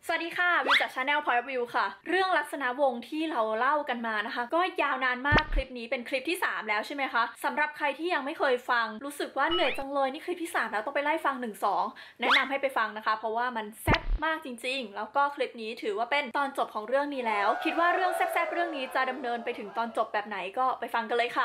สวัสดีค่ะวิวจาก Channel Point of View ค่ะเรื่องลักษณะวงศ์ที่เราเล่ากันมานะคะก็ยาวนานมากคลิปนี้เป็นคลิปที่3แล้วใช่ไหมคะสำหรับใครที่ยังไม่เคยฟังรู้สึกว่าเหนื่อยจังเลยนี่คลิปที่3แล้วต้องไปไล่ฟัง1-2แนะนำให้ไปฟังนะคะเพราะว่ามันแซ่บมากจริงๆแล้วก็คลิปนี้ถือว่าเป็นตอนจบของเรื่องนี้แล้วคิดว่าเรื่องแซ่บๆเรื่องนี้จะดำเนินไปถึงตอนจบแบบไหนก็ไปฟังกันเลยค่ะ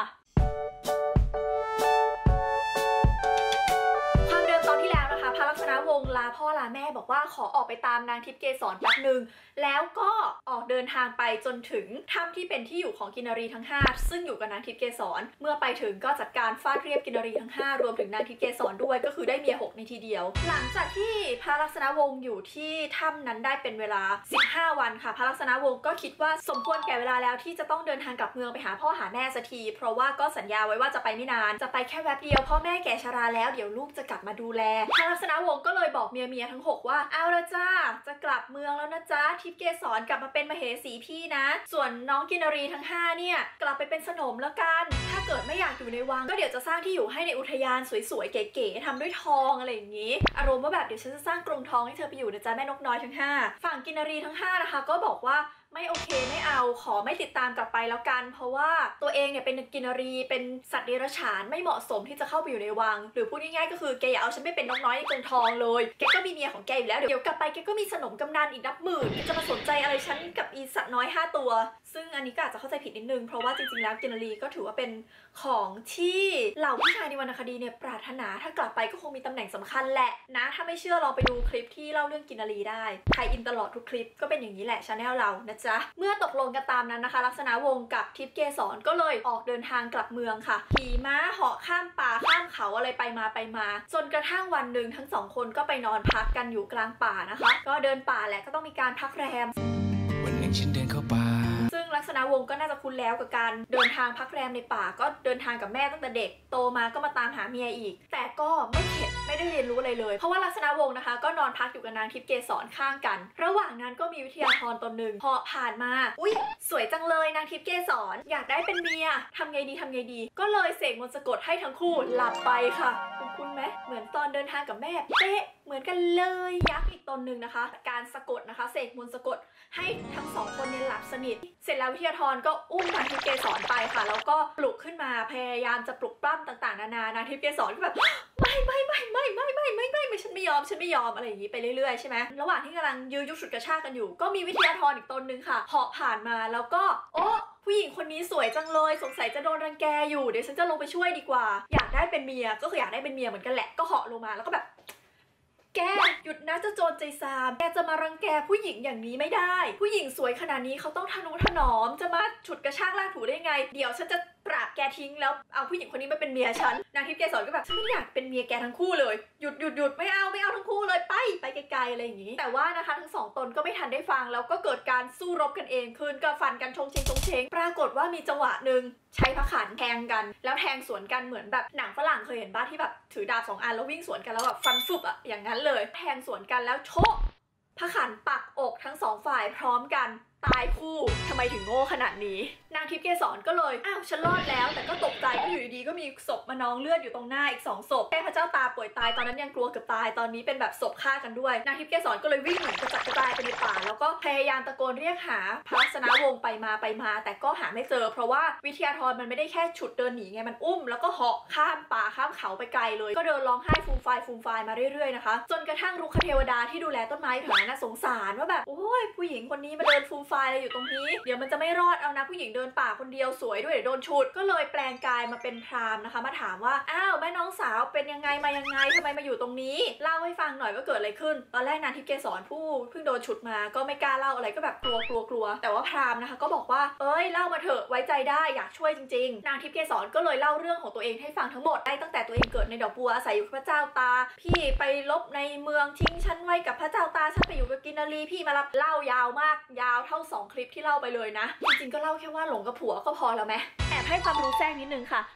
พระลักษณะวงศ์ลาพ่อลาแม่บอกว่าขอออกไปตามนางทิพย์เกษรแป๊บหนึ่งแล้วก็ออกเดินทางไปจนถึงถ้ำที่เป็นที่อยู่ของกินรีทั้ง5ซึ่งอยู่กับนางทิพย์เกษรเมื่อไปถึงก็จัดการฟาดเรียบกินรีทั้ง5รวมถึงนางทิพย์เกษรด้วยก็คือได้เมีย6ในทีเดียวหลังจากที่พระลักษณะวงศ์อยู่ที่ถ้ำนั้นได้เป็นเวลา15วันค่ะพระลักษณะวงศ์ก็คิดว่าสมควรแก่เวลาแล้วที่จะต้องเดินทางกลับเมืองไปหาพ่อหาแม่สักทีเพราะว่าก็สัญญาไว้ว่าจะไปไม่นานจะไปแค่แวบเดียวพ่อแม่แก่ชราแล้วเดี๋ยวลูกจะกลับมาดูแลพระลักษณะวงศ์ก็เลยบอกเมียทั้ง6ว่าเอาละจ้าจะกลับเมืองแล้วนะจ๊ะทิพย์เกษรกลับมาเป็นมเหสีพี่นะส่วนน้องกินรีทั้ง5เนี่ยกลับไปเป็นสนมแล้วกันถ้าเกิดไม่อยากอยู่ในวังก็เดี๋ยวจะสร้างที่อยู่ให้ในอุทยานสวยๆเก๋ๆทำด้วยทองอะไรอย่างนี้อารมณ์ว่าแบบเดี๋ยวฉันจะสร้างกรงทองให้เธอไปอยู่นะจ๊ะแม่นกน้อยทั้ง5ฝั่งกินรีทั้ง5นะคะก็บอกว่าไม่โอเคไม่เอาขอไม่ติดตามกลับไปแล้วกันเพราะว่าตัวเองเนี่ยเป็นกินรีเป็นสัตว์เดรัจฉานไม่เหมาะสมที่จะเข้าไปอยู่ในวังหรือพูดง่ายๆก็คือแกอย่าเอาฉันไปเป็นนกน้อยในกรงทองเลยแกก็มีเมียของแกอยู่แล้วเดี๋ยวกลับไปแกก็มีสนมกำนันอีกนับหมื่นจะมาสนใจอะไรฉันกับอีสัตว์น้อย5ตัวซึ่งอันนี้ก็อาจจะเข้าใจผิดนิดนึงเพราะว่าจริงๆแล้วกินรีก็ถือว่าเป็นของที่เหล่าผู้ชายในวรรณคดีเนี่ยปรารถนาถ้ากลับไปก็คงมีตำแหน่งสำคัญแหละนะถ้าไม่เชื่อลองไปดูคลิปที่เล่าเรื่องกินรีได้ใครอินตลอดทุกคลิปก็เป็นอย่างนี้แหละชาแนลเรานะจ๊ะเมื่อตกลงกันตามนั้นนะคะลักษณะวงศ์กับทิพย์เกษรก็เลยออกเดินทางกลับเมืองค่ะขี่ม้าเหาะข้ามป่าข้ามเขาอะไรไปมาจนกระทั่งวันหนึ่งทั้ง2คนก็ไปนอนพักกันอยู่กลางป่านะคะก็เดินป่าแหละก็ต้องมีการพักแรมวันหนึ่งฉันเดินเข้าป่าซึ่งลักษณะวงศ์ก็น่าจะคุ้นแล้วกับการเดินทางพักแรมในป่าก็เดินทางกับแม่ตั้งแต่เด็กโตมาก็มาตามหาเมียอีกแต่ก็ไม่เข็ดไม่ได้เรียนรู้อะไรเลยเพราะว่าลักษณะวงศ์นะคะก็นอนพักอยู่กับนางทิพย์เกษรข้างกันระหว่างนั้นก็มีวิทยาธรตนหนึ่งพอผ่านมาอุ๊ยสวยจังเลยนางทิพย์เกษรอยากได้เป็นเมียทำไงดีก็เลยเสกมนต์สะกดให้ทั้งคู่หลับไปค่ะคุ้นไหมเหมือนตอนเดินทางกับแม่เป๊ะเหมือนกันเลยยักษ์อีกตนหนึ่งนะคะการสะกดนะคะเสกมนต์สะกดให้ทั้ง2คนเนี่ยหลับสนิทเสร็จแล้ววิทยาธรก็อุ้มนางทิพย์เกษรไปค่ะแล้วก็ปลุกขึ้นมาพยายามจะปลุกปล้ำต่างๆนานางทิพย์เกษรก็แบบไม่ฉันไม่ยอมอะไรอย่างนี้ไปเรื่อยๆใช่ไหมระหว่างที่กำลังยื้อยุดฉุดกระชากกันอยู่ก็มีวิทยาธรอีกตนหนึ่งค่ะเหาะผ่านมาแล้วก็โอ้ผู้หญิงคนนี้สวยจังเลยสงสัยจะโดนรังแกอยู่เดี๋ยวฉันจะลงไปช่วยดีกว่าอยากได้เป็นเมียก็คืออยากได้เป็นเมียเหมือนกันแหละก็เหาะลงมาแล้วก็แบบแกหยุดนะเจ้าโจรใจซามแกจะมารังแกผู้หญิงอย่างนี้ไม่ได้ผู้หญิงสวยขนาดนี้เขาต้องทะนุถนอมจะมาฉุดกระชากลากถูได้ไงเดี๋ยวฉันจะปราบแกทิ้งแล้วเอาผู้หญิงคนนี้มาเป็นเมียฉันนางทิพย์เกษรก็แบบฉันไม่อยากเป็นเมียแกทั้งคู่เลยหยุดไม่เอาทั้งคู่เลยไปไกลๆอะไรอย่างนี้แต่ว่านะคะทั้ง2ตนก็ไม่ทันได้ฟังแล้วก็เกิดการสู้รบกันเองขึ้นก็ฟันกันชงเชงปรากฏว่ามีจังหวะหนึ่งใช้พระขันแทงกันแล้วแทงสวนกันเหมือนแบบหนังฝรั่งเคยเห็นบ้าที่แบบถือดาบ2อันแล้ววิ่งสวนกันแล้วแบบฟันฟุบอะอย่างนั้นเลยแทงสวนกันแล้วโชกพระขันปักอกทั้ง2ฝ่ายพร้อมกันตายคู่ทำไมถึงโง่ขนาดนี้นางทิพย์เกษรก็เลยอ้าวฉันรอดแล้วแต่ก็ตกใจก็อยู่ดีๆก็มีศพมานองเลือดอยู่ตรงหน้าอีก2ศพแค่พระเจ้าตาป่วยตายตอนนั้นยังกลัวเกือบตายตอนนี้เป็นแบบศพฆ่ากันด้วยนางทิพย์เกษรก็เลยวิ่งเหมือนกระจัดกระจายไปในป่าแล้วก็พยายามตะโกนเรียกหาพระลักษณะวงศ์ไปมาแต่ก็หาไม่เจอเพราะว่าวิทยาธรมันไม่ได้แค่ฉุดเดินหนีไงมันอุ้มแล้วก็เหาะข้ามป่าข้ามเขาไปไกลเลยก็เดินร้องไห้ฟูมฟายมาเรื่อยๆนะคะจนกระทั่งรุกขเทวดาที่ดูแลต้นไม้แถวนั้นสงสารว่าแบบโอ้ยผู้หญิงคนนี้มาเดินฟูมฟายอะไรอยู่ตรงนี้เดี๋ยวมันจะไม่รอดเอานะผู้หญิงเดินป่าคนเดียวสวยด้วยเดี๋ยวโดนฉุดก็เลยแปลงกายมาเป็นพราหมณ์นะคะมาถามว่าอ้าวแม่น้องสาวเป็นยังไงมายังไงทำไมมาอยู่ตรงนี้เล่าให้ฟังหน่อยว่าเกิดอะไรขึ้นตอนแรกนางทิพย์เกษรผู้เพิ่งโดนฉุดมาก็ไม่กล้าเล่าอะไรก็แบบกลัวแต่ว่าพราหมณ์นะคะก็บอกว่าเอ้ยเล่ามาเถอะไว้ใจได้อยากช่วยจริงๆนางทิพย์เกษรก็เลยเล่าเรื่องของตัวเองให้ฟังทั้งหมดได้ตั้งแต่ตัวเองเกิดในดอกบัวอาศัยอยู่กับพระเจ้าตาพี่ไปลบในเมืองทิ้งฉันไว้กับพระเจ้าตาฉันไปอยู่กับกินรีพี่มารับเล่ายาวมากยาวเท่า2คลิปที่เล่าไปเลยนะจริงๆก็เล่าแค่ว่าหลงกับผัวก็พอแล้วไหมแอบให้ความรู้แทรกนิดนึงค่ะ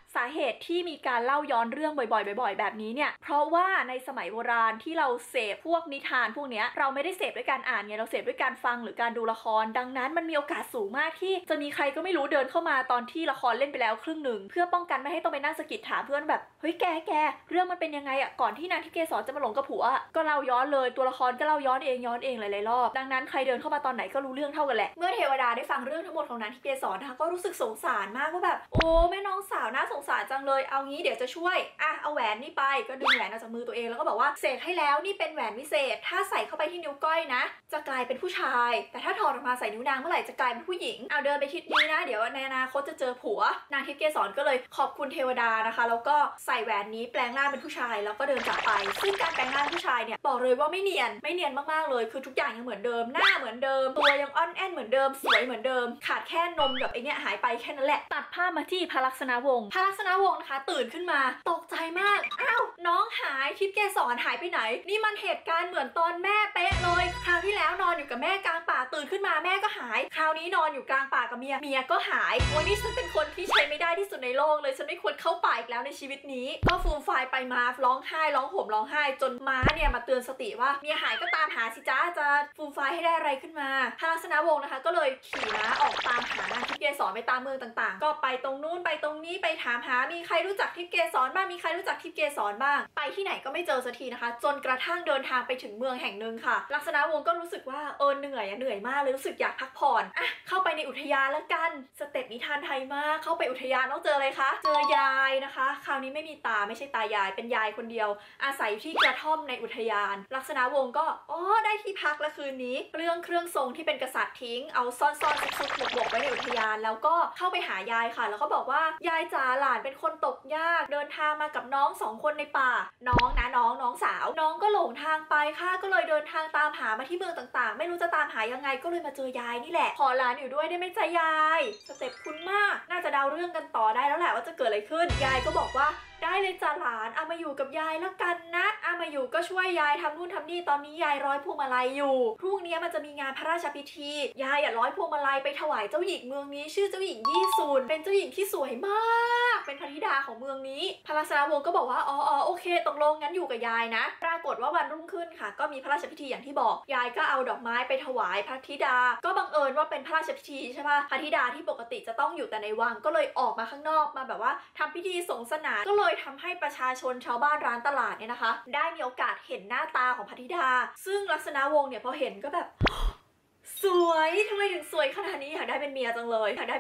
สาเหตุที่มีการเล่าย้อนเรื่องบ่อยๆแบบนี้เนี่ยเพราะว่าในสมัยโบราณที่เราเสพพวกนิทานพวกนี้เราไม่ได้เสพด้วยการอ่านไงเราเสพด้วยการฟังหรือการดูละครดังนั้นมันมีโอกาสสูงมากที่จะมีใครก็ไม่รู้เดินเข้ามาตอนที่ละครเล่นไปแล้วครึ่งหนึ่งเพื่อป้องกันไม่ให้ต้องไปนั่งสะกิดถามเพื่อนแบบเฮ้ยแกเรื่องมันเป็นยังไงอะก่อนที่นางทิพย์เกษรจะมาหลงกับผัวก็เล่าย้อนเลยตัวละครก็เล่าย้อนเองหลายๆรอบดังนั้นใครเดินเข้ามาตอนไหนก็รู้เรื่องเท่ากันแหละเมื่อเทวดาได้ฟังเรื่องทั้งหมดของนางทิพย์เกษรนะคะก็รู้สึกสงสารมากว่าแบบโอ้แม่น้องสาวน่าสงสารจังเลยเอางี้เดี๋ยวจะช่วยเอาแหวนนี่ไปก็ดึงแหวนออกจากมือตัวเองแล้วก็บอกว่าเสกให้แล้วนี่เป็นแหวนวิเศษถ้าใส่เข้าไปที่นิ้วก้อยนะจะกลายเป็นผู้ชายแต่ถ้าถอดออกมาใส่นิ้วนางเมื่อไหร่จะกลายเป็นผู้หญิงเอาเดินไปทิศนี้นะเดี๋ยวในอนาคตจะเจอผัวนางทิพย์เกษรก็เลยขอบคุณเทวดานะคะแล้วก็ใส่แหวนนี้แปลงร่างเป็นผู้ชายแล้วก็เดินจากไปซึ่งการแปลงร่างผู้ชายเนี่ยบอกเลยว่าไม่เนียนมากๆเลยคือทุกอย่างยังเหมือนเดิมหน้าเหมือนเดิมตัวยังอ่อนแอนเหมือนเดิมสวยเหมือนเดิมขาดแค่นมกับไอเนี้ยหายไปแค่นั้นแหละตัดภาพมาที่พระลักษณวงศ์นะคะตื่นขึ้นมาตกใจมากอ้าวน้องหายทิพย์เกษรหายไปไหนนี่มันเหตุการณ์เหมือนตอนแม่เป๊ะเลยคราวที่แล้วนอนอยู่กับแม่กลางป่าตื่นขึ้นมาแม่ก็หายคราวนี้นอนอยู่กลางป่ากับเมียก็หายวันนี้ฉันเป็นคนที่ใช้ไม่ได้ที่สุดในโลกเลยฉันไม่ควรเข้าป่าอีกแล้วในชีวิตนี้ก็ฟูมฟายไปมาร้องไห้ร้องห่มร้องไห้จนม้าเนี่ยมาเตือนสติว่าเมียหายก็ตามหาสิจ้าจะฟูมฟายให้ได้อะไรขึ้นมาพระลักษณวงศ์นะคะก็เลยขี่ม้าออกตามหานางทิพย์เกษรไปตามเมืองต่างๆก็ไปตรงนู้นไปตรงนี้ไปถามหามีใครรู้จักทิพย์เกษรบ้างมีใครรู้จักทิพย์เกษรบ้างไปที่ไหนก็ไม่เจอสักทีนะคะจนกระทั่งเดินทางไปถึงเมืองแห่งหนึ่งค่ะลักษณวงศ์ก็รู้สึกว่าเหนื่อยมากเลยรู้สึกอยากพักผ่อนเข้าไปในอุทยานแล้วกันสเต็ปนิทานไทยมากเข้าไปอุทยานต้องเจออะไรคะเจอยายนะคะคราวนี้ไม่มีตาไม่ใช่ตายายเป็นยายคนเดียวอาศัยที่กระท่อมในอุทยานลักษณวงศ์ก็ได้ที่พักและคืนนี้เปลื้องเครื่องทรงที่เป็นกษัตริย์ทิ้งเอาซ่อนซุกๆบกไว้ในอุทยานแล้วก็เข้าไปหายายค่ะแล้วก็บอกว่ายายจ๋าหลานเป็นคนตกยากเดินทางมากับน้อง2 คนในป่าน้องสาวน้องก็หลงทางไปค่ะก็เลยเดินทางตามหามาที่เมืองต่างๆไม่รู้จะตามหายังไงก็เลยมาเจอยายนี่แหละขอหลานอยู่ด้วยได้ไหมจ๊ะยายสเต็ปคุ้นมากน่าจะเดาเรื่องกันต่อได้แล้วแหละว่าจะเกิดอะไรขึ้นยายก็บอกว่าได้เลยจ้ะหลานเอามาอยู่กับยายแล้วกันนะเอามาอยู่ก็ช่วยยายทำนู่นทำนี่ตอนนี้ยายร้อยพวงมาลัยอยู่พรุ่งนี้มันจะมีงานพระราชพิธียายร้อยพวงมาลัยไปถวายเจ้าหญิงเมืองนี้ชื่อเจ้าหญิงยี่ซุนเป็นเจ้าหญิงที่สวยมากเป็นพระธิดาของเมืองนี้พระลักษณวงศ์ก็บอกว่าโอเคตกลงงั้นอยู่กับยายนะปรากฏว่าวันรุ่งขึ้นค่ะก็มีพระราชพิธีอย่างที่บอกยายก็เอาดอกไม้ไปถวายพระธิดาก็บังเอิญว่าเป็นพระราชพิธีใช่ปะพระธิดาที่ปกติจะต้องอยู่แต่ในวังก็เลยออกมาข้างนอกมาแบบว่าทำพิธีสงสนานก็เลยทำให้ประชาชนชาวบ้านร้านตลาดเนี่ยนะคะได้มีโอกาสเห็นหน้าตาของพระธิดาซึ่งลักษณวงศ์เนี่ยพอเห็นก็แบบสวยทำไมถึงสวยขนาดนี้อยากได้เป็นเมียจังเลยได้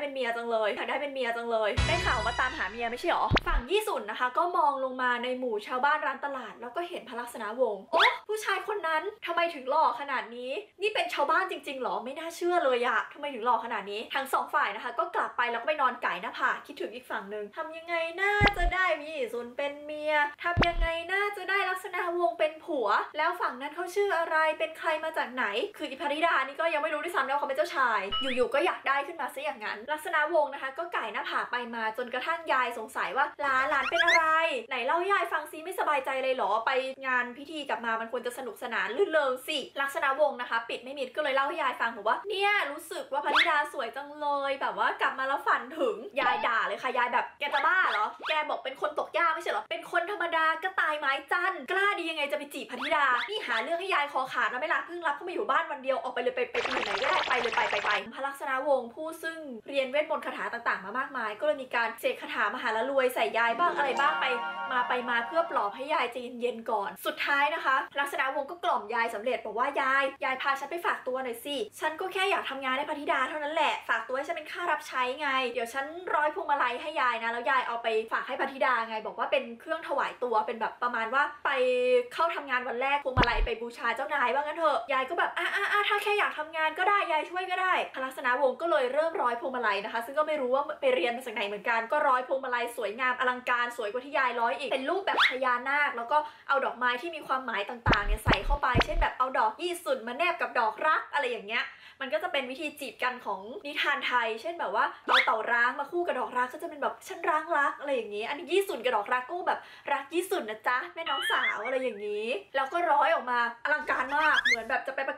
ข่าวมาตามหาเมียไม่ใช่หรอฝั่งยี่สุนนะคะก็มองลงมาในหมู่ชาวบ้านร้านตลาดแล้วก็เห็นพระลักษณวงศ์ผู้ชายคนนั้นทำไมถึงหล่อขนาดนี้นี่เป็นชาวบ้านจริงๆหรอไม่น่าเชื่อเลยอะทำไมถึงหล่อขนาดนี้ทั้ง2 ฝ่ายนะคะก็กลับไปแล้วก็ไปนอนไก่หน้าผาคิดถึงอีกฝั่งหนึ่งทำยังไงน่าจะได้ยี่สุนเป็นเมียทำยังไงน่าจะได้ลักษณวงศ์เป็นผัวแล้วฝั่งนั้นเขาชื่ออะไรเป็นใครมาจากไหนคืออิพริดานี่ก็ยังไม่รู้ด้วยซ้ำว่าเขาเป็นเจ้าชายอยู่ๆก็อยากได้ขึ้นมาซะอย่างนั้นลักษณวงศ์นะคะก็ไก่หน้าผาไปมาจนกระทั่งยายสงสัยว่าหลานเป็นอะไรไหนเล่าให้ยายฟังซิไม่สบายใจเลยเหรอไปงานพิธีกลับมามันควรจะสนุกสนานลื่นเริงสิลักษณวงศ์นะคะปิดไม่มิดก็เลยเล่าให้ยายฟังบอกว่าเนี่ยรู้สึกว่าพระธิดาสวยจังเลยแบบว่ากลับมาแล้วฝันถึงยายด่าเลยค่ะยายแบบแกจะบ้าเหรอแกบอกเป็นคนตกยากไม่ใช่เหรอเป็นคนธรรมดาก็ตายไม้จันกล้าดียังไงจะไปจีบพระธิดานี่หาเรื่องให้ยายคอขาดแล้วไม่ละเพิ่งรับเข้ามาอยู่บ้านวันเดียวออกไปเลยไปอยู่ไหนก็ได้ไปเลยไปพระลักษณวงศ์ผู้ซึ่งเรียนเวทมนต์คาถาต่างๆมามากมายก็เลยมีการเสกคาถามหาละรวยใส่ยายบ้างอะไรบ้างไปมาเพื่อปลอบให้ยายใจเย็นๆก่อนสุดท้ายนะคะลักษณวงศ์ก็กล่อมยายสำเร็จบอกว่ายายพาฉันไปฝากตัวหน่อยสิฉันก็แค่อยากทำงานให้พระธิดาเท่านั้นแหละฝากตัวให้ฉันเป็นค่ารับใช้ไงเดี๋ยวฉันร้อยพวงมาลัยให้ยายนะแล้วยายเอาไปฝากให้พระธิดาไงบอกว่าเป็นเครื่องถวายตัวเป็นแบบประมาณว่าไปเข้าทำงานวันแรกพวงมาลัยไปบูชาเจ้านายว่างั้นเถอะยายก็แบบถ้าแค่อยากทำงานก็ได้ยายช่วยก็ได้พระลักษณวงศ์ก็เลยเริ่มร้อยพวงมาลัยนะคะซึ่งก็ไม่รู้ว่าไปเรียนมาจากไหนเหมือนกันก็ร้อยพวงมาลัยสวยงามอลังการสวยกว่าที่ยายร้อยอีกเป็นรูปแบบพญานาคแล้วก็เอาดอกไม้ที่มีความหมายต่างๆเนี่ยใส่เข้าไปเช่นแบบเอาดอกยี่สุนมาแนบกับดอกรักอะไรอย่างเงี้ยมันก็จะเป็นวิธีจีบกันของนิทานไทยเช่นแบบว่าเอาเต่าร้างมาคู่กับดอกรักก็จะเป็นแบบฉันร้างรักอะไรอย่างงี้อันนี้ยี่สุนกับดอกรักก็แบบรักยี่สุนนะจ๊ะแม่น้องสาวอะไรอย่างงี้แล้วก็ร้อยออกมาอลังการมากเหมือนแบบจะไปประกวด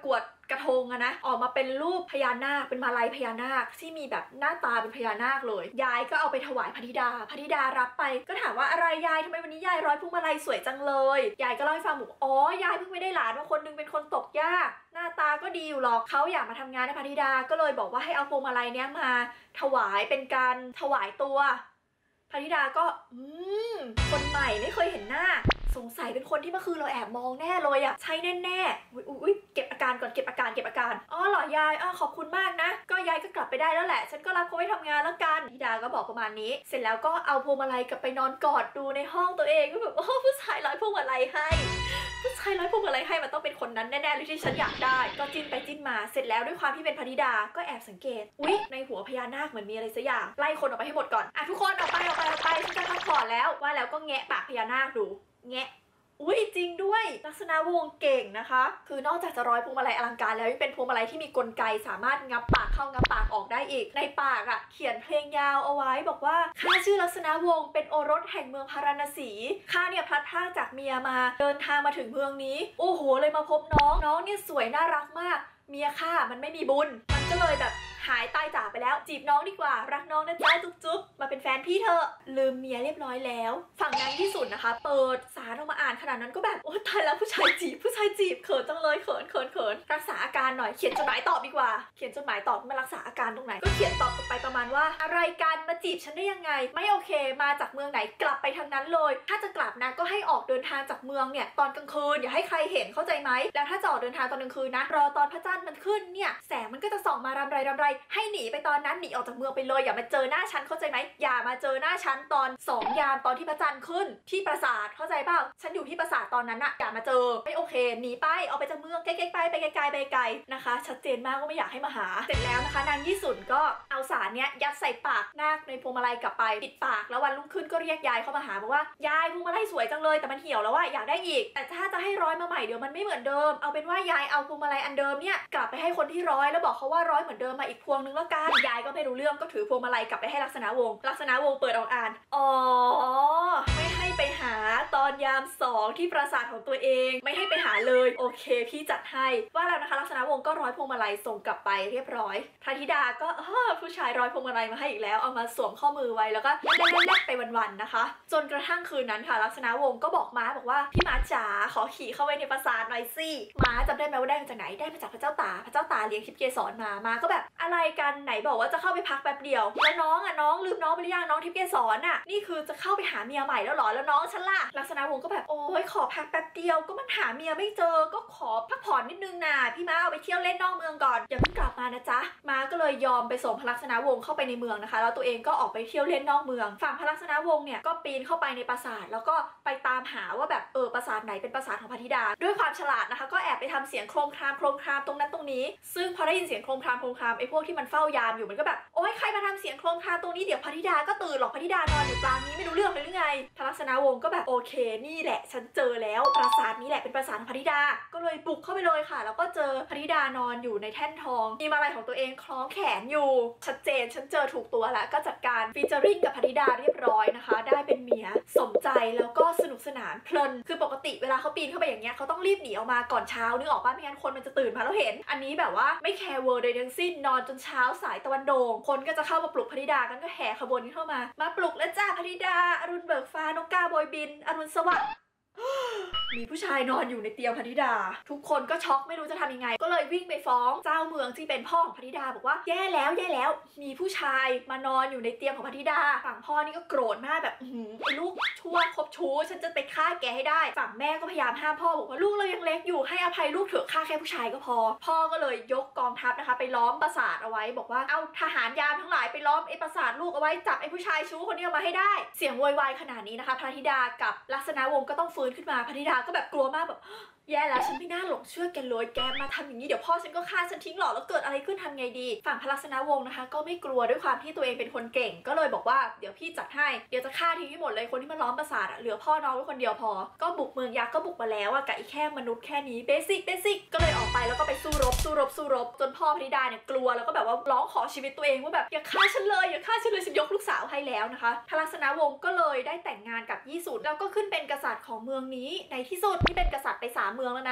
กระทงอะนะออกมาเป็นรูปพญานาคเป็นมาลัยพญานาคที่มีแบบหน้าตาเป็นพญานาคเลยยายก็เอาไปถวายพระธิดาพระธิดารับไปก็ถามว่าอะไรยายทำไมวันนี้ยายร้อยพวงมาลัยสวยจังเลยยายก็เล่าให้ฟังบอกอ๋อยายเพิ่งไม่ได้หลานมาคนนึงเป็นคนตกยากหน้าตาก็ดีอยู่หรอกเขาอยากมาทำงานในพระธิดาก็เลยบอกว่าให้เอาพวงมาลัยเนี้ยมาถวายเป็นการถวายตัวพระธิดาก็คนใหม่ไม่เคยเห็นหน้าสงสัยเป็นคนที่เมื่อคืนเราแอบมองแน่เลยอะใช่แน่ๆอุ้ยเก็บอาการก่อนเก็บอาการอ๋อเหรอยายขอบคุณมากนะก็ยายก็กลับไปได้แล้วแหละฉันก็รับเขาไว้ทำงานแล้วกันพระธิดาก็บอกประมาณนี้เสร็จแล้วก็เอาพวงมาลัยกลับไปนอนกอดดูในห้องตัวเองก็แบบผู้ชายร้อยพวงมาลัยให้ผู้ชายร้อยพวงมาลัยให้มันต้องเป็นคนนั้นแน่ๆเลยที่ฉันอยากได้ก็จิ้นไปจิ้นมาเสร็จแล้วด้วยความที่เป็นพระธิดาก็แอบสังเกตอุ๊ยในหัวพญานาคเหมือนมีอะไรสักอย่างไล่คนออกไปให้หมดก่อนทุกคนออกไปฉันจะพักผ่อนแล้วว่าแล้วก็แงะปากพญานาคดูแงะอุ้ยจริงด้วยลักษณะวงเก่งนะคะคือนอกจากจะร้อยพวงมาลัยอลังการแล้วยังเป็นพวงมาลัยที่มีกลไกสามารถงับปากเข้างับปากออกได้อีกในปากอ่ะเขียนเพลงยาวเอาไว้บอกว่าข้าชื่อลักษณะวงเป็นโอรสแห่งเมืองพาราณสีข้าเนี่ยพลัดพรากจากเมียมาเดินทางมาถึงเมืองนี้โอ้โหเลยมาพบน้องเนี่ยสวยน่ารักมากเมียข้ามันไม่มีบุญมันก็เลยแบบหายตายจากไปแล้วจีบน้องดีกว่ารักน้องนะจ๊ะจุ๊บมาเป็นแฟนพี่เธอลืมเมียเรียบร้อยแล้วฝั่งนั้นที่สุดนะคะเปิดสารออกมาอ่านขนาดนั้นก็แบบโอ้ตายแล้วผู้ชายจีบเขินจังเลยเขินรักษาอาการหน่อยเขียนจดหมายตอบดีกว่าเขียนจดหมายตอบมารักษาอาการตรงไหนก็เขียนตอบกลับไปประมาณว่าอะไรกันมาจีบฉันได้ยังไงไม่โอเคมาจากเมืองไหนกลับไปทางนั้นเลยถ้าจะกลับนะก็ให้ออกเดินทางจากเมืองเนี่ยตอนกลางคืนอย่าให้ใครเห็นเข้าใจไหมแล้วถ้าจะออกเดินทางตอนกลางคืนนะรอตอนพระจันทร์มันขึ้นเนี่ยแสงมันก็จะส่องมารำไรให้หนีไปตอนนั้นหนีออกจากเมืองไปเลยอย่ามาเจอหน้าฉันเข้าใจไหมอย่ามาเจอหน้าฉันตอน2 ยามตอนที่พระจันทร์ขึ้นที่ปราสาทเข้าใจเปล่าฉันอยู่ที่ปราสาทตอนนั้นอะอย่ามาเจอไม่โอเคหนีไปออกไปจากเมืองไกลๆไปไกลๆนะคะชัดเจนมากว่าไม่อยากให้มาหาเสร็จแล้วนะคะนางยี่สุนก็เอาสารเนี้ยยัดใส่ปากนาคในพวงมาลัยกลับไปปิดปากแล้ววันรุ่งขึ้นก็เรียกยายเข้ามาหาบอกว่ายายพวงมาลัยสวยจังเลยแต่มันเหี่ยวแล้วว่าอยากได้อีกแต่ถ้าจะให้ร้อยมาใหม่เดี๋ยวมันไม่เหมือนเดิมเอาเป็นว่ายายเอาพวงมาลัยอันเดิมเนี่ยกลับไปให้คนที่ร้อยแล้วบอกเขาว่าร้อยเหมือนเดิมมาอีกพวงนึงแล้วกันยายก็ไม่รู้เรื่องก็ถือพวงมาลัยกลับไปให้ลักษณะวงเปิดออกอ่านอ๋อไม่ให้ไปหาตอนยาม2ที่ปราสาทของตัวเองไม่ให้ไปหาเลยโอเคพี่จัดให้ว่าแล้วนะคะลักษณะวงก็ร้อยพวงมาลัยส่งกลับไปเรียบร้อยพระธิดาก็ผู้ชายร้อยพวงมาลัยมาให้อีกแล้วเอามาสวมข้อมือไว้แล้วก็เล่นไปวันๆนะคะจนกระทั่งคืนนั้นค่ะลักษณะวงก็บอกม้าบอกว่าพี่ม้าจ๋าขอขี่เข้าไปในปราสาทหน่อยสิม้าจำได้ไหมว่าได้มาจากไหนได้มาจากพระเจ้าตาเลี้ยงทิพย์เกสรมาก็แบบอะไรกันไหนบอกว่าจะเข้าไปพักแป๊บเดียวแล้วน้องลืมน้องไปหรือยังน้องทิพย์เกสรน่ะนี่คือจะเข้าไปหาเมียใหม่แล้วหรอแล้วน้องฉันล่ะลักษณะวงก็แบบโอ้ยขอพักแป๊บเดียวก็มันหาเมียไม่เจอก็ขอพักผ่อนนิดนึงนะพี่ม้าเอาไปเที่ยวเล่นนอกเมืองก่อนอย่าเพิ่งกลับมานะจ๊ะม้าก็เลยยอมไปส่งพระลักษณะวงเข้าไปในเมืองนะคะแล้วตัวเองก็ออกไปเที่ยวเล่นนอกเมืองฝั่งพระลักษณะวงเนี่ยก็ปีนเข้าไปในปราสาทแล้วก็ไปตามหาว่าแบบปราสาทไหนเป็นปราสาทของพระธิดาด้วยความฉลาดนะคะก็แอบไปทำเสียงโครมครามตรงนั้นตรงนี้ซึ่งพอได้ยินเสียงโครมครามไอ้พวกที่มันเฝ้ายามอยู่มันก็แบบโอ๊ยใครมาทำเสียงโครมครามตรงนี้เดี๋ยวพระธิดาก็ตื่นหรอกพระธิดานอนอยู่กลางนี้ไม่รู้เรื่องเลยหรือไงพระลักษณะวงก็แบบโอเคนี่แหละฉันเจอแล้วปราสาทนี้แหละเป็นปราสาทของพระธิดาก็เลยบุกเข้าไปเลยค่ะแล้วก็เจอพระธิดานอนอยู่ในแท่นทองมีมาลัยของตัวเองคล้องแขนอยู่ชัดเจนฉันเจอถูกตัวแล้วก็จัดการฟีเจอริ่งกับพระธิดาเรียบร้อยนะคะได้เป็นเมียสมใจแล้วก็สนุกสนานเพลินคือปกติเวลาเขาปีนเข้าไปอย่างเงี้ยเขาต้องรีบหนีออกมาก่อนเช้านึกออกป่ะไม่งั้นคนมันจะตื่นมาแล้วเห็นอันนี้แบบว่าไม่แคร์เวอร์ใดทั้งสิ้นนอนจนเช้าสายตะวันโด่งคนก็จะเข้ามาปลุกพระธิดากันก็แห่ขบวนเข้ามาปลุกแล้วจ้าพระธิดาอรุณเบิกฟ้านกกาโบยบินอรุณสวัสดิ์มีผู้ชายนอนอยู่ในเตียงพระธิดาทุกคนก็ช็อกไม่รู้จะทำยังไงก็เลยวิ่งไปฟ้องเจ้าเมืองที่เป็นพ่อของพระธิดาบอกว่าแย่แล้วมีผู้ชายมานอนอยู่ในเตียงของพระธิดาฝั่งพ่อนี่ก็โกรธมากแบบไอ้ลูกชั่วคบชู้ฉันจะไปฆ่าแกให้ได้ฝั่งแม่ก็พยายามห้ามพ่อบอกว่าลูกเรายังเล็กอยู่ให้อภัยลูกเถอะฆ่าแค่ผู้ชายก็พอพ่อก็เลยยกกองทัพนะคะไปล้อมปราสาทเอาไว้บอกว่าเอาทหารยามทั้งหลายไปล้อมไอ้ปราสาทลูกเอาไว้จับไอ้ผู้ชายชู้คนนี้มาให้ได้เสียงโวยวายขนาดนี้นะคะพระธิดากับลักษณะวงศ์ก็ต้องฟื้นขึ้นมาพระธิดาก็แบบกลัวมากแบบแย่แล้วฉันไม่น่าหลงเชื่อแกเลยแกมาทำอย่างนี้เดี๋ยวพ่อฉันก็ฆ่าฉันทิ้งหรอกแล้วเกิดอะไรขึ้นทำไงดีฝั่งพระลักษณะวงศ์นะคะก็ไม่กลัวด้วยความที่ตัวเองเป็นคนเก่งก็เลยบอกว่าเดี๋ยวพี่จัดให้เดี๋ยวจะฆ่าทิ้งให้หมดเลยคนที่มาล้อมปราสาทเหลือพ่อน้องไว้คนเดียวพอก็บุกเมืองยักษ์ก็บุกมาแล้วอะกับอีแค่มนุษย์แค่นี้เบสิกก็เลยออกไปแล้วก็ไปสู้รบจนพ่อพระธิดาเนี่ยกลัวแล้วก็แบบว่าร้องขอชีวิตตัวเองว่าแบบอย่าฆ่าฉันเลยฉันยกลูกสาวให้แล้วนะคะพระลักษณะวงศ์ก็เลยได้แต่งงานกับยี่สุดแล้วก็ขึ้นเป็นกษัตริย์ของเมืองนี้ในที่สุดที่เป็นกษัตริย์ไป3 เมืองแล้วนะทิ้ง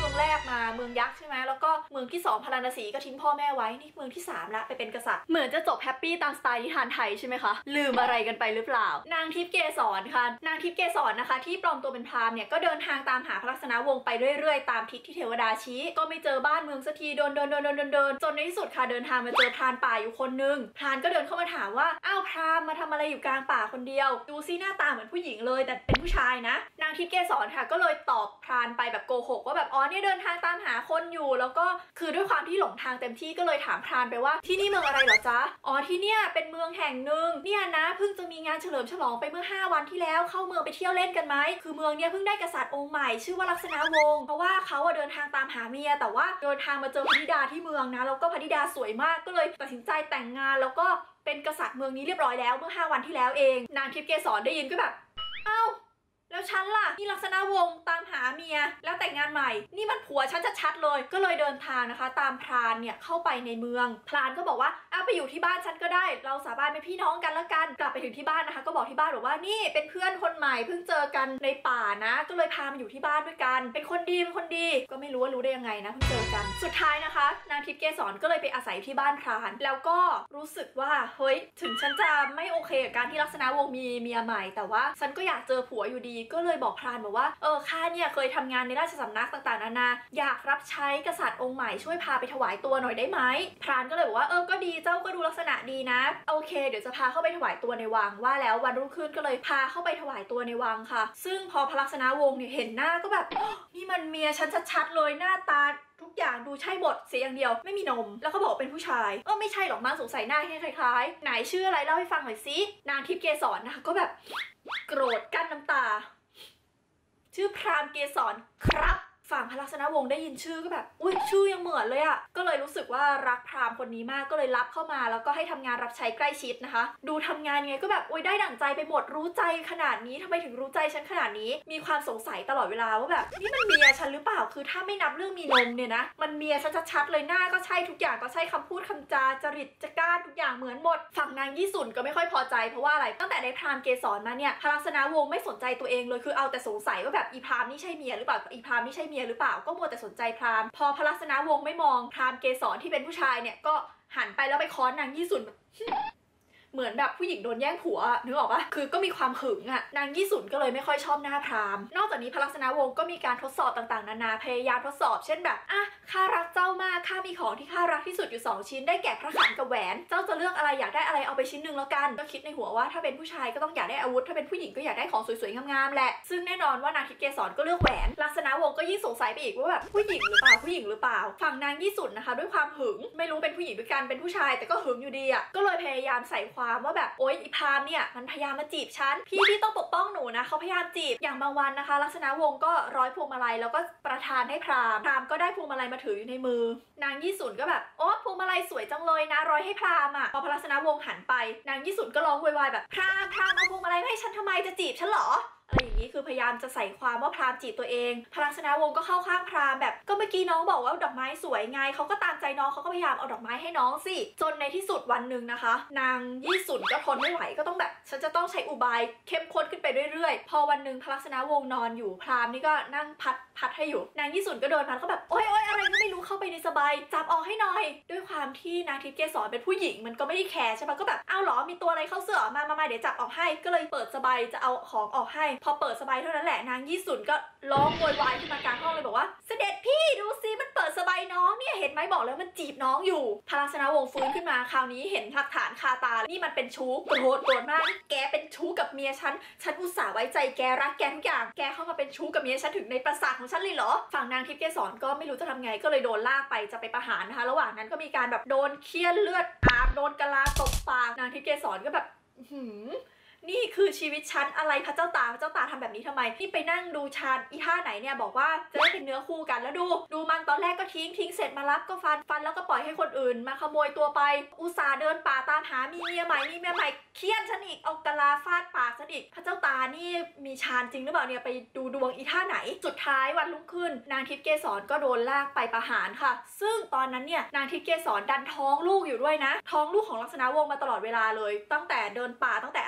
มืองแรกมาเมืองยักษ์ใช่ไหมแล้วก็เมืองที่2พาราณสีก็ทิ้งพ่อแม่ไว้นี่เมืองที่3ละไปเป็นกษัตริย์เหมือนจะจบแฮปปี้ตามสไตล์นิทานไทยใช่ไหมคะลืมอะไรกันไปหรือเปล่านางทิพย์เกษรค่ะนางทิพย์เกษรนะคะที่ปลอมตัวเป็นพราหมณ์เนี่ยก็เดินทางตามหาพระลักษณะวงศ์ไปเรื่อยๆตามทิศที่เทวดาชี้ก็ไม่เจอบ้านเมืองสักทีเดินจนในที่สุดค่ะเดินทางมาเจอพรานป่าอยู่คนนึงพรานก็เดินเข้ามาถามว่าอ้าวพราหมณ์มาทำอะไรอยู่กลางป่าคนเดียวดูซิหน้าตาเหมือนผู้หญิงเลยแต่เป็นผู้ชายนะนางทิพย์เกษรค่ะก็เลยตอบพรานไปแบบโกหกว่าแบบอ๋อเนี่ยเดินทางตามหาคนอยู่แล้วก็คือด้วยความที่หลงทางเต็มที่ก็เลยถามพรานไปว่าที่นี่เมืองอะไรเหรอจ๊ะอ๋อที่เนี่ยเป็นเมืองแห่งหนึ่งเนี่ยนะเพิ่งจะมีงานเฉลิมฉลองไปเมื่อ5 วันที่แล้วเข้าเมืองไปเที่ยวเล่นกันไหมคือเมืองเนี่ยเพิ่งได้กษัตริย์องค์ใหม่ชื่อว่าลักษณะวงศ์เพราะว่าเขาเดินทางตามหาเมียแต่ว่าเดินทางมาเจอพระธิดาที่เมืองนะแล้วก็พระธิดาสวยมากก็เลยตัดสินใจแต่งงานแล้วก็เป็นกษัตริย์เมืองนี้เรียบร้อยแล้วเมื่อ5 วันที่แล้วเองนางทิพย์เกษรได้ยินก็แบบเอ้าแล้วฉันล่ะนี่ลักษณะวงศ์ตามหาเมียแล้วแต่งงานใหม่นี่มันผัวฉันชัดๆเลยก็เลยเดินทางนะคะตามพรานเนี่ยเข้าไปในเมืองพรานก็บอกว่าไปอยู่ที่บ้านฉันก็ได้เราสาบานเป็นพี่น้องกันละกันกลับไปถึงที่บ้านนะคะก็บอกที่บ้านบอกว่านี่เป็นเพื่อนคนใหม่เพิ่งเจอกันในป่านะก็เลยพามาอยู่ที่บ้านด้วยกันเป็นคนดีก็ไม่รู้ว่ารู้ได้ยังไงนะเพิ่งเจอกันสุดท้ายนะคะนางทิพย์เกษรก็เลยไปอาศัยที่บ้านพรานแล้วก็รู้สึกว่าเฮ้ยถึงฉันจะไม่โอเคกับการที่ลักษณะวงศ์มีเมียใหม่แต่ว่าฉันก็อยากเจอผัวอยู่ดีก็เลยบอกพรานบอกว่าข้าเนี่ยเคยทำงานในราชสำนักต่างๆนานาอยากรับใช้กษัตริย์องค์ใหม่ช่วยพาไปถวายตัวหน่อยได้ไหมพรานก็เลยบอกว่าก็ดีเจ้าก็ดูลักษณะดีนะโอเคเดี๋ยวจะพาเข้าไปถวายตัวในวังว่าแล้ววันรุ่งขึ้นก็เลยพาเข้าไปถวายตัวในวังค่ะซึ่งพอพระลักษณะวงศ์เนี่ยเห็นหน้าก็แบบนี่มันเมียฉันชัดๆเลยหน้าตาทุกอย่างดูใช่หมดเสียอย่างเดียวไม่มีนมแล้วก็บอกเป็นผู้ชายไม่ใช่หรอกมั้งสงสัยหน้าคล้ายๆไหนชื่ออะไรเล่าให้ฟังหน่อยสินางทิพย์เกษรนะคะก็แบบโกรธกั้นน้ำตาชื่อพราหมณ์เกษรครับฝั่งพระลักษณะวงศ์ได้ยินชื่อก็แบบอุ้ยชื่อยังเหมือนเลยอ่ะก็เลยรู้สึกว่ารักพราหมณ์คนนี้มากก็เลยรับเข้ามาแล้วก็ให้ทำงานรับใช้ใกล้ชิดนะคะดูทำงานไงก็แบบอุ้ยได้ดั่งใจไปหมดรู้ใจขนาดนี้ทำไมถึงรู้ใจฉันขนาดนี้มีความสงสัยตลอดเวลาว่าแบบนี่มันเมียฉันหรือเปล่าคือถ้าไม่นับเรื่องมีนมเนี่ยนะมันเมียฉันชัดๆเลยหน้าก็ใช่ทุกอย่างก็ใช่คำพูดคำจาจริตจักร้าทุกอย่างเหมือนหมดฝั่งนางยี่สุนก็ไม่ค่อยพอใจเพราะว่าอะไรตั้งแต่ได้พราหมณ์เกษรมาเนี่ยพระลักษณะวงศ์ไม่สนใจตัวเองเลยคือเอาแต่สงสัยว่าแบบอีพราหมณ์นี่ใช่เมียหรือเปล่าอีพราหมณ์นี่ใช่เมียหรือเปล่าก็มัวแต่สนใจพราหมณ์พอพระลักษณะวงศ์ไม่มองพราหมณ์เกษรที่เป็นผู้ชายเนี่ยก็หันไปแล้วไปค้อนนางยี่สุนแบบเหมือนแบบผู้หญิงโดนแย่งผัวนึกออกปะคือก็มีความหึงนางยี่สุนก็เลยไม่ค่อยชอบหน้าพราหมณ์นอกจากนี้พระลักษณะวงศ์ก็มีการทดสอบต่างๆนานาพยายามทดสอบเช่นแบบข้ารักเจ้ามากข้ามีของที่ข้ารักที่สุดอยู่2 ชิ้นได้แก่พระขันกับแหวนเจ้าจะเลือกอะไรอยากได้อะไรเอาไปชิ้นหนึ่งแล้วกันก็คิดในหัวว่าถ้าเป็นผู้ชายก็ต้องอยากได้อาวุธถ้าเป็นผู้หญิงก็อยากได้ของสวยๆงามๆแหละซึ่งแน่นอนว่านางทิพย์เกษรก็เลือกแหวนลักษณะวงศ์ก็ยิ่งสงสัยไปอีกว่าแบบผู้หญิงหรือเปล่าฝั่งนางยี่สุนนะคะด้วยความหึงไม่รู้เป็นผู้หญิงด้วยกันเป็นผู้ชายแต่ก็หึงอยู่ดีก็เลยพยายามใส่ความว่าแบบโอ๊ยอีพราหมณ์เนี่ยมันพยายามมาจีบฉันพี่ต้องปกป้องหนูนะเขาพยายามจีบอย่างบางวันนะคะลักษณะวงศ์ก็ร้อยพวงมาลัยแล้วก็ประทานให้พราหมณ์ก็ได้พวงมาลัยมาถืออยู่ในมือนางยี่สุนก็แบบโอ๊พวงมาลัยสวยจังเลยนะร้อยให้พราหมณ์พอพระลักษณะวงศ์หันไปนางยี่สุนก็ร้องโวยวายแบบพราหมณ์เอาพวงมาลัยให้ฉันทำไมจะจีบฉันเหรออะไรอย่างนี้คือพยายามจะใส่ความว่าพราหมณ์จีบตัวเองพระลักษณะวงศ์ก็เข้าข้างพราหมณ์แบบก็เมื่อกี้น้องบอกว่าดอกไม้สวยไงเขาก็ตามใจน้องเขาก็พยายามเอาดอกไม้ให้น้องสิจนในที่สุดวันหนึ่งนะคะนางยี่สุนก็ทนไม่ไหวก็ต้องแบบฉันจะต้องใช้อุบายเข้มข้นขึ้นไปเรื่อยๆพอวันหนึ่งพระลักษณะวงศ์นอนอยู่พราหมณ์นี่ก็นั่งพัดให้อยู่นางยี่สุนก็เดินมาก็แบบโอ๊ยอะไรก็ไม่รู้เข้าไปในสบายจับออกให้หน่อยด้วยความที่นางทิพย์เกษรเป็นผู้หญิงมันก็ไม่ได้แคร์ใช่ปะก็แบบอ้าวหรอมีตัวอะไรเข้าเสื้อมาเดี๋ยวจับออกให้ก็เลยเปิดสบายจะเอาของออกให้พอเปิดสบายเท่านั้นแหละนางยี่สุนก็ร้องโวยวายขึ้นมากลางห้องเลยบอกว่าเสด็จพี่ดูซิมันเปิดสบายน้องเนี่ยเห็นไหมบอกแล้วมันจีบน้องอยู่พระลักษณะวงศ์ฟื้นขึ้นมาคราวนี้เห็นหลักฐานคาตานี่มันเป็นชู้โกรธมากแกเป็นชู้กับเมียฉันอุตส่าห์ไว้ใจแกรักแกทุกอย่างแกเข้ามาเป็นชู้กับเมียฉันถึงในปราสาทของฉันเลยเหรอฝั่งนางทิพย์เกษรก็ไม่รู้จะทำไงก็เลยโดนลากไปจะไปประหารนะคะระหว่างนั้นก็มีการแบบโดนเคี่ยนเลือดอาบโดนกะลาตบปากนางทิพย์เกษรก็แบบนี่คือชีวิตฉันอะไรพระเจ้าตาทำแบบนี้ทำไมนี่ไปนั่งดูชาญอีท่าไหนเนี่ยบอกว่าจะได้เป็นเนื้อคู่กันแล้วดูมันตอนแรกก็ทิ้งเสร็จมารับก็ฟันแล้วก็ปล่อยให้คนอื่นมาขโมยตัวไปอุตส่าห์เดินป่าตามหามีเมียใหม่เคี่ยนฉันอีกเอากะลาฟาดปากฉันอีกพระเจ้าตานี่มีชาญจริงหรือเปล่าเนี่ยไปดูดวงอีท่าไหนสุดท้ายวันรุ่งขึ้นนางทิพย์เกษรก็โดนลากไปประหารค่ะซึ่งตอนนั้นเนี่ยนางทิพย์เกษรดันท้องลูกอยู่ด้วยนะท้องลูกของลักษณะวงศ์มาตลอดเวลาเลยตั้งแต่เดินป่าตั้งแต่อะไรแต่ว่า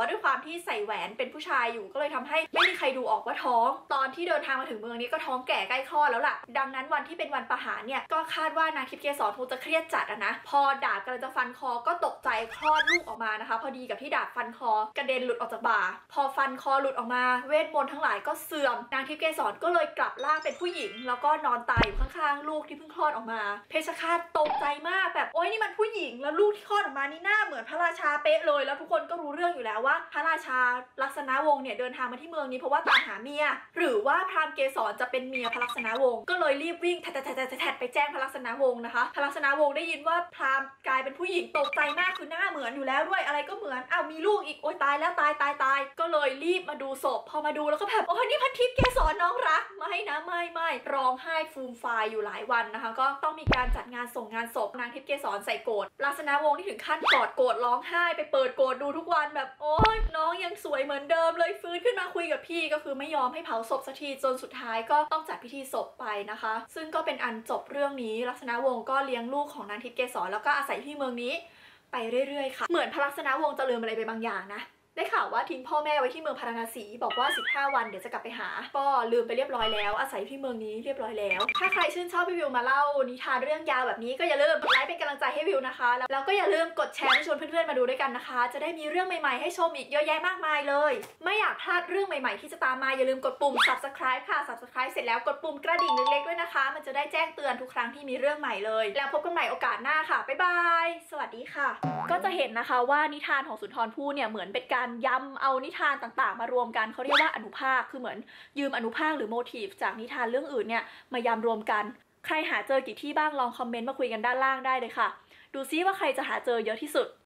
ว่าด้วยความที่ใส่แหวนเป็นผู้ชายอยู่ก็เลยทำให้ไม่มีใครดูออกว่าท้องตอนที่เดินทางมาถึงเมืองนี้ก็ท้องแก่ใกล้คลอดแล้วล่ะดังนั้นวันที่เป็นวันประหารเนี่ยก็คาดว่านางทิพย์เกษรคงจะเครียดจัดนะพอดาบกำลังจะฟันคอก็ตกใจคลอดลูกออกมานะคะพอดีกับที่ดาบฟันคอกระเด็นหลุดออกจากบ่าพอฟันคอหลุดออกมาเวทมนต์ทั้งหลายก็เสื่อมนางทิพย์เกษรก็เลยกลับร่างเป็นผู้หญิงแล้วก็นอนตายอยู่ข้างๆลูกที่เพิ่งคลอดออกมาเพชฌฆาตตกใจมากแบบโอ๊ยนี่มันผู้หญิงแล้วลูกที่คลอดออกมานี่หน้าเหมือนพระราชาเป๊ะเลยแล้วทุกคนก็รู้เรื่องอยู่แล้วว่าพระราชาลักษณะวงศ์เนี่ยเดินทางมาที่เมืองนี้เพราะว่าตามหาเมียหรือว่าพราหมณ์เกษรจะเป็นเมียพระลักษณะวงศ์ก็เลยรีบวิ่งแทดไปแจ้งพระลักษณะวงศ์นะคะพระลักษณะวงศ์ได้ยินว่าพราหมณ์กลายเป็นผู้หญิงตกใจมากคือหน้าเหมือนอยู่แล้วด้วยอะไรก็เหมือนอ้าวมีลูกอีกโอ๊ยตายแล้วตายก็เลยรีบมาดูศพพอมาดูแล้วก็แบบโอ้ยนี่พันทิพย์เกษรน้องรักไม่นะไม่ร้องไห้ฟูมฟายอยู่หลายวันนะคะก็ต้องมีการจัดงานส่งงานศพนางทิพย์เกษรใส่โกรธลักษณะวงศ์ที่ถึงขั้นกอดโกรธร้องไห้ไปเปิดโกรธดูทุกวันแบบโอ๊ยน้องยังสวยเหมือนเดิมเลยฟื้นขึ้นมาคุยกับพี่ก็คือไม่ยอมให้เผาศพสักทีจนสุดท้ายก็ต้องจัดพิธีศพไปนะคะซึ่งก็เป็นอันจบเรื่องนี้ลักษณะวงศ์ก็เลี้ยงลูกของนางทิพย์เกษรแล้วก็อาศัยที่เมืองนี้ไปเรื่อยๆค่ะเหมือนพระลักษณะวงศ์จะลืมอะไรไปบางอย่างนะได้ข่าวว่าทิ้งพ่อแม่ไว้ที่เมืองพาราณสีบอกว่า15วันเดี๋ยวจะกลับไปหาก็ลืมไปเรียบร้อยแล้วอาศัยที่เมืองนี้เรียบร้อยแล้วถ้าใครชื่นชอบพี่วิวมาเล่านิทานเรื่องยาวแบบนี้ก็อย่าลืมกดไลค์เป็นกำลังใจให้วิวนะคะแล้วก็อย่าลืมกดแชร์ให้ชวนเพื่อนๆมาดูด้วยกันนะคะจะได้มีเรื่องใหม่ๆให้ชมอีกเยอะแยะมากมายเลยไม่อยากพลาดเรื่องใหม่ๆที่จะตามมาอย่าลืมกดปุ่ม subscribe ค่ะ subscribe เสร็จแล้วกดปุ่มกระดิ่งเล็กๆด้วยนะคะมันจะได้แจ้งเตือนทุกครั้งที่มีเรื่องใหม่เลยแล้วพบกันใหม่โอกาสหน้าค่ะบ๊ายบายสวัสดีค่ะก็จะเห็นนะคะว่านิทานของสุนทรภู่เนี่ยเหมือนเป็นการย้ำเอานิทานต่างๆมารวมกันเขาเรียกว่าอนุภาคคือเหมือนยืมอนุภาคหรือโมทีฟจากนิทานเรื่องอื่นเนี่ยมายำรวมกันใครหาเจอกี่ที่บ้างลองคอมเมนต์มาคุยกันด้านล่างได้เลยค่ะดูซิว่าใครจะหาเจอเยอะที่สุด